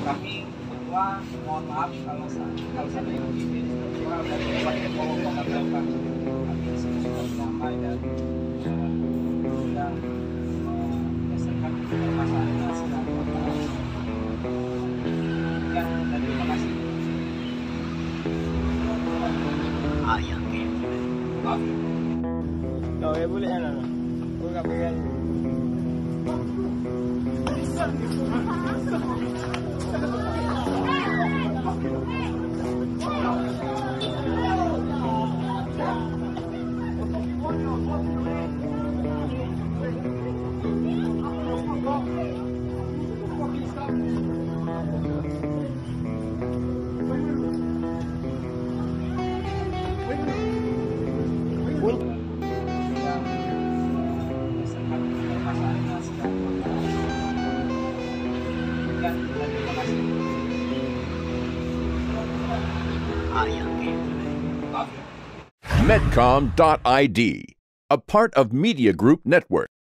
Kami berdua mohon maaf kalau seandainya begini kita dari berbagai kolom belakang kami di sini sudah damai dan sudah menyelesaikan permasalahan yang sedang berlangsung. Ya, dan terima kasih. Ayah Maaf. Kau ya boleh kan? Kau tak pegang. Medcom.id, a part of Media Group Network.